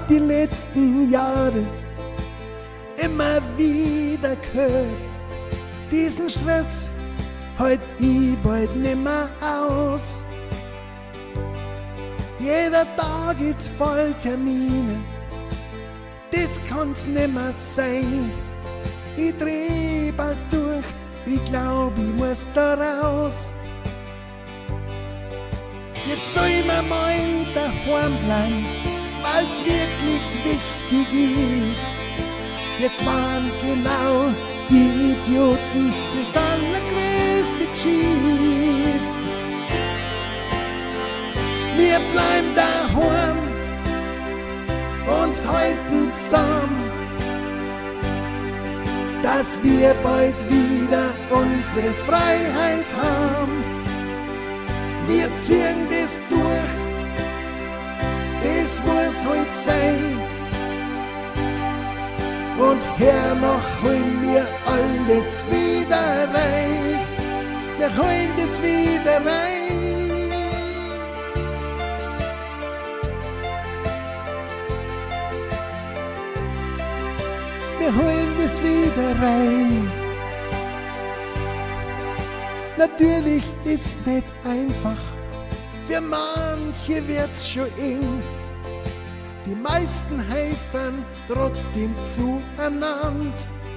die letzten Jahre immer wieder gehört, diesen Stress halt ich bald nimmer aus. Jeder Tag ist voll Termine, das kann's nimmer sein. Ich dreh bald durch, ich glaub, ich muss da raus. Jetzt soll mir mal daheim bleiben, weil's wirklich wichtig ist. Jetzt waren genau die Idioten das allergrößte Geschiss. Wir bleiben daheim und halten zusammen, dass wir bald wieder unsere Freiheit haben. Wir ziehen das durch, das muss heute sein. Und hernach holen wir alles wieder rein. Wir holen das wieder rein. Wir holen das wieder rein. Natürlich ist nicht einfach, für manche wird's schon eng. Die meisten helfen trotzdem zueinander.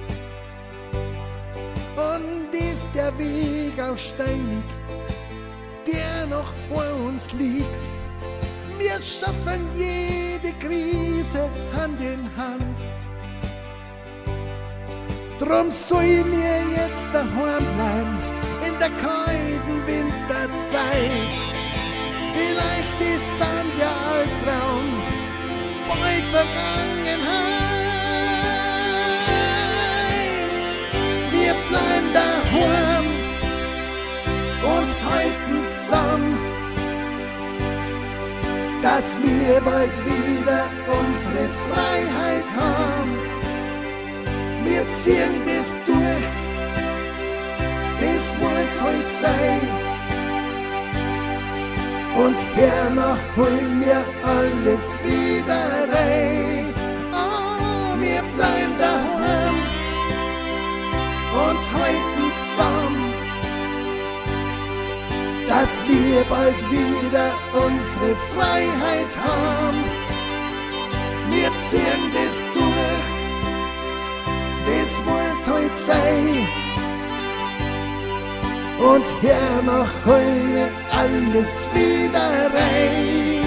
Und ist der Weg auch steinig, der noch vor uns liegt. Wir schaffen jede Krise Hand in Hand. Drum soll mir jetzt daheim bleiben in der kalten Winterzeit. Vielleicht ist dann der Albtraum bald Vergangenheit. Wir bleiben daheim und halten zusammen, dass wir bald wieder unsere Freiheit haben. Wir ziehen das durch, das muss heute sein. Und hernach holen wir alles wieder rein. Oh, wir bleiben daheim und halten zusammen, dass wir bald wieder unsere Freiheit haben. Wir ziehen das durch, das muss heute sein. Und hernach holen wir alles wieder rein.